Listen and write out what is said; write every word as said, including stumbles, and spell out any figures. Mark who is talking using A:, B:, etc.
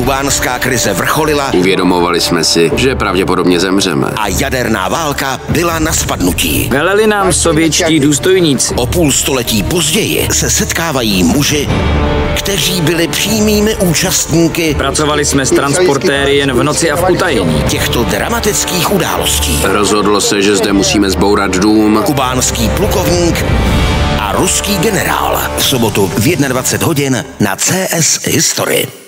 A: Kubánská krize vrcholila.
B: Uvědomovali jsme si, že pravděpodobně zemřeme.
A: A jaderná válka byla na spadnutí.
C: Veleli nám sovětští důstojníci.
A: O půl století později se setkávají muži, kteří byli přímými účastníky.
C: Pracovali jsme s transportéry jen v noci a v utajení
A: těchto dramatických událostí.
B: Rozhodlo se, že zde musíme zbourat dům.
A: Kubánský plukovník a ruský generál v sobotu v dvacet jedna hodin na C S History.